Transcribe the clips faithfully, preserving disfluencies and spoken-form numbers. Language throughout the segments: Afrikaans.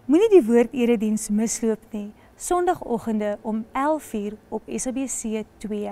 Moenie die woord-erediens misloop nie, Sondagoggende om elf uur op S A B C twee.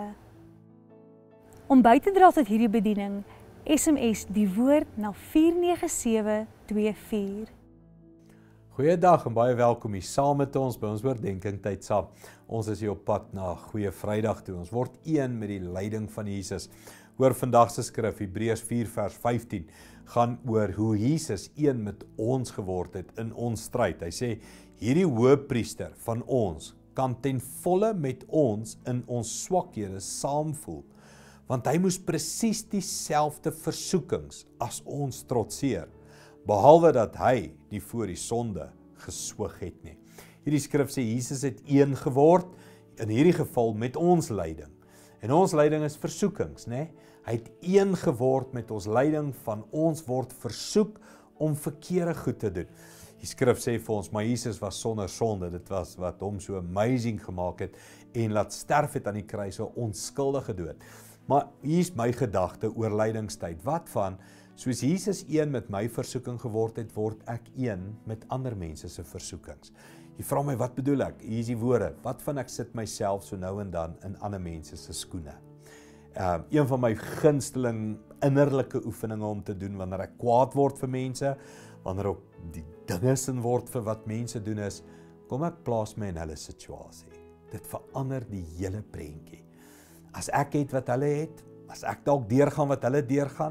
Om by te dra tot hierdie bediening, S M S die woord na vier nege sewe twee vier. Goeiedag en baie welkom hier saam met ons by ons oordenking tyd saam. Ons is hier op pad na Goeie Vrydag toe. Ons word een met die lyding van Jesus. Hoor vandag se skrif, Hebreërs vier vers vyftien, gaan oor hoe Jesus een met ons geword het in ons stryd. Hy sê, hierdie hoëpriester van ons kan ten volle met ons in ons swakhede saamvoel, want hy moes presies dieselfde versoekings as ons trotseer, behalwe dat hy die voor die sonde geswoeg het nie. Hierdie skrif sê, Jesus het een geword, in hierdie geval met ons lyding. En ons lyding is versoekings, né? Hy het een geword met ons lyding, van ons word versoek om verkeerde goed te doen. Die skrif sê vir ons, maar Jesus was sonder sonde, dit was wat hom so amazing gemaak het, en laat sterf het aan die kruis, 'n onskuldige dood. Maar hier is my gedagte oor lydingstyd. Wat van, soos Jesus een met my versoeking geword het, word ek een met ander mense se versoekings. Jy vra my, wat bedoel ek? Hier is die woorde. Wat van ek sit myself so nou en dan in ander mense se skoene? Uh, een van my gunsteling innerlike oefeninge om te doen wanneer ek kwaad word vir mense, wanneer ook die dinge sin word vir wat mense doen is, kom ek plaas my in hulle situasie. Dit verander die hele prentjie. As ek het wat hulle het, as ek dalk deurgaan wat hulle deurgaan,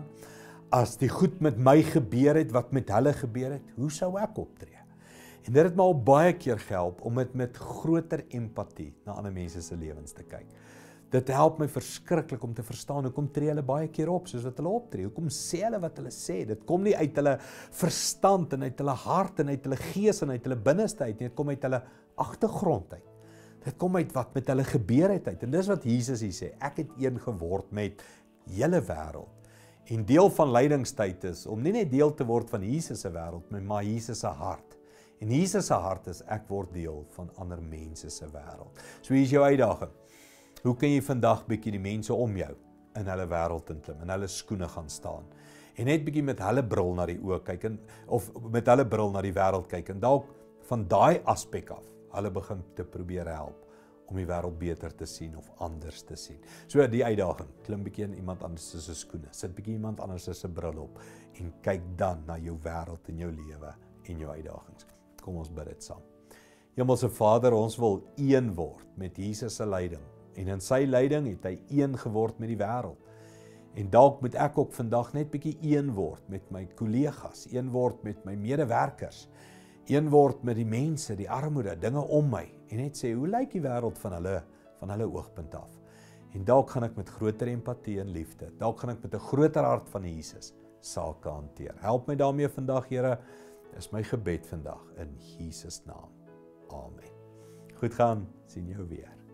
as die goed met my gebeur het wat met hulle gebeur het, hoe sou ek optree? En dit het my al baie keer gehelp om dit met groter empatie na ander mense se lewens te kyk. Dit help my verskriklik om te verstaan hoekom tree hulle baie keer op soos wat hulle optree. Hoekom sê hulle wat hulle sê? Dit kom nie uit hulle verstand en uit hulle hart en uit hulle gees en uit hulle binneste uit nie. Dit kom uit hulle agtergrond uit. Dit kom uit wat met hulle gebeur het uit. En dis wat Jesus hier sê. Ek het een geword met hele wêreld. En deel van lydingstyd is om nie net deel te word van Jesus se wêreld, maar Jesus se hart. En Jesus se hart is ek word deel van ander mense se wêreld. So hier is jou uitdaging. Hoe kan jy vandag bietjie die mense om jou in hulle wêreld inklim, in hulle skoene gaan staan? En net bietjie met hulle bril na die oë kyk en of met hulle bril na die wêreld kyk en dalk van daai aspek af hulle begin te probeer help om die wêreld beter te sien of anders te sien. So die uitdaging, klim bietjie in iemand anders se skoene, sit bietjie iemand anders se bril op en kyk dan na jou wêreld en jou lewe en jou uitdagings. Kom ons bid dit saam. Hemelse Vader, ons wil een word met Jesus se lyding. En in sy lyding het hy een geword met die wêreld. En dalk moet ek ook vandag net bietjie een word met my kollegas, een word met my medewerkers, een word met die mense, die armoede, dinge om my, en net sê, hoe lyk die wêreld van hulle, van hulle oogpunt af? En dalk gaan ek met groter empatie en liefde, dalk gaan ek met 'n groter hart van Jesus sake hanteer. Help my daarmee vandag, Here, is my gebed vandag, in Jesus naam. Amen. Goed gaan, sien jou weer.